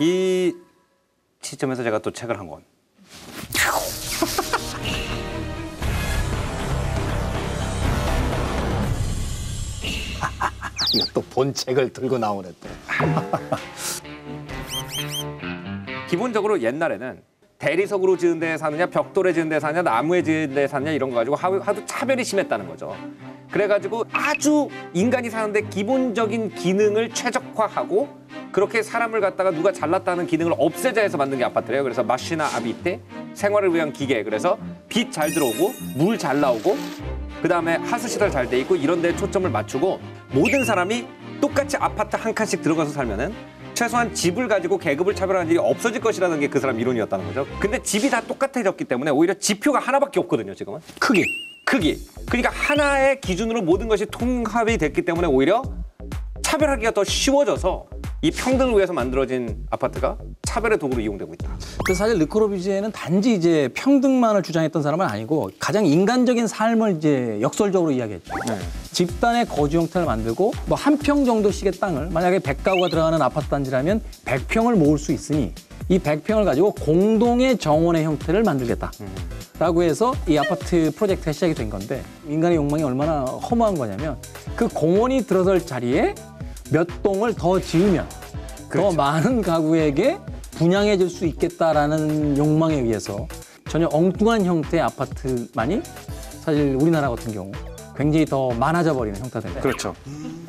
이 시점에서 제가 또 책을 한 권. 이거 또 본 책을 들고 나오네 또. 기본적으로 옛날에는 대리석으로 지은 데에 사느냐, 벽돌에 지은 데에 사느냐, 나무에 지은 데에 사느냐 이런 거 가지고 하도 차별이 심했다는 거죠. 그래가지고 아주 인간이 사는데 기본적인 기능을 최적화하고 그렇게 사람을 갖다가 누가 잘났다는 기능을 없애자 해서 만든 게 아파트래요. 그래서 마시나 아비테, 생활을 위한 기계. 그래서 빛 잘 들어오고 물 잘 나오고 그다음에 하수시설 잘 돼 있고 이런 데에 초점을 맞추고 모든 사람이 똑같이 아파트 한 칸씩 들어가서 살면은 최소한 집을 가지고 계급을 차별하는 일이 없어질 것이라는 게 그 사람 이론이었다는 거죠. 근데 집이 다 똑같아졌기 때문에 오히려 지표가 하나밖에 없거든요, 지금은. 크기. 그러니까 하나의 기준으로 모든 것이 통합이 됐기 때문에 오히려 차별하기가 더 쉬워져서 이 평등을 위해서 만들어진 아파트가 차별의 도구로 이용되고 있다. 그래서 사실 르코르비제는 단지 이제 평등만을 주장했던 사람은 아니고 가장 인간적인 삶을 이제 역설적으로 이야기했죠. 네. 집단의 거주 형태를 만들고 뭐 한 평 정도씩의 땅을 만약에 100가구가 들어가는 아파트 단지라면 100평을 모을 수 있으니 이 100평을 가지고 공동의 정원의 형태를 만들겠다라고 해서 이 아파트 프로젝트가 시작이 된 건데 인간의 욕망이 얼마나 허무한 거냐면 그 공원이 들어설 자리에 몇 동을 더 지으면 그렇죠. 더 많은 가구에게 분양해 줄 수 있겠다라는 욕망에 의해서 전혀 엉뚱한 형태의 아파트만이 사실 우리나라 같은 경우 굉장히 더 많아져 버리는 형태가 된 거예요. 그렇죠.